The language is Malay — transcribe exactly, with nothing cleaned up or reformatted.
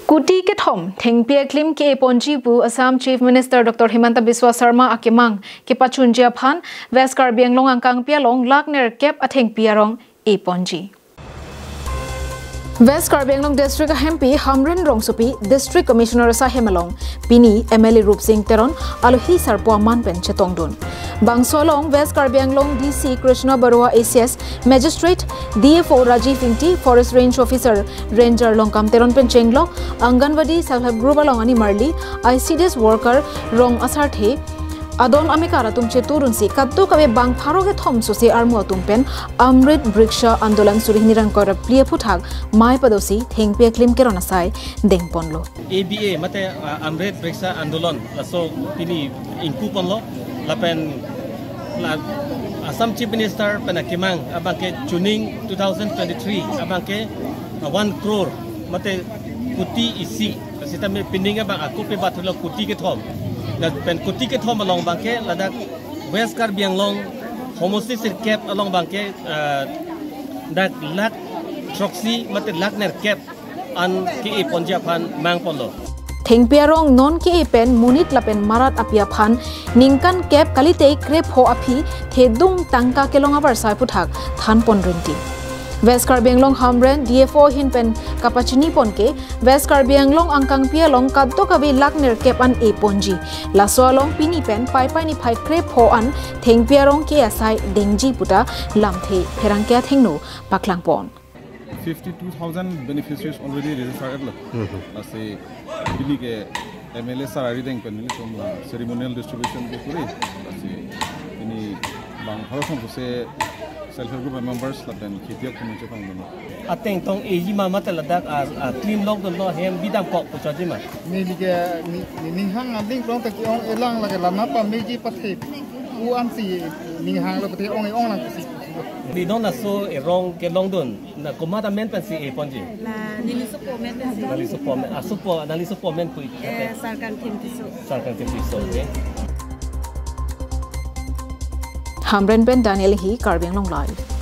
Kuti ke thom thengpi aklim ke ponji bu Assam Chief Minister Doctor Himanta Biswa Sarma akimang ke pachunji aphan West Karbi Anglong angkang pialong lakner kep athengpi arong e ponji. West Karbi Anglong District Hampi Hamren Rongsupi District Commissioner asaihem along Pini M L A Rup Singh Teron aluhi sarpo manpen chetongdun. Bangsolong West Karbi Anglong D C Krishna Barua A C S Magistrate D F O Rajiv Ingti Forest Range Officer Ranger Longkam Teron Penchenglo Anganwadi Self-Help Group along ani Marli I C D S worker Rong Asarthe Adon amikara tumche turun si kaddo kabe bang pharoge thom sosi armu tumpen Amrit Brikshya Andolan surihni rangkor plie puthak mai padosi thengpi aklim kerona sai dengponlo A B A mate Amrit Brikshya Andolan laso pini ingku ponlo lapen la Assam Chief Minister penakimang abangke tuning twenty twenty-three abangke one crore mate kuti isi sita me pindinga bang aku pe bathulo kuti ke thom na pen kuti ke thom along bangke ladak West Karbi Anglong homosexual cap along bangke dak lak troxy mate lak ner cap an ke ponji aphan mang ponlo thengpi arong non ke pen munit lapen marat apia phan ningkan cap kalite krep ho api thedung tangka kelong abar sai puthak than ponrenti West Karbi Anglong Hamren D F O hin pen kapachini ponke West Karbi Anglong angkang pialong kaddo kabi lakner kep an e ponji laso along pini pen pai pai ni phai krep ho an thengpi arong ke asai dengji puta lamthe therangkya thengno paklang pon fifty-two thousand beneficiaries already registered as a bili ke M L A sarari deng pen ni tom ceremonial distribution ke puri as ini bang harusong se self-help group members lapen khitiak kumuche pangno ateng tong eji mama taladak aklim log don lo hem bidam kok pachajima ni lige ni ning hang ading prong ta ki ong elang la lama pa meji pathe u am si ning hang la pathe ong ong la si ni don na so e rong ke long don na komata men pen si e ponji la nili supo men pen si nali supo men asupo nali supo men pui sarkan thengpi so sarkan thengpi so okay Hamren pen Daniel hi Karbi Anglong live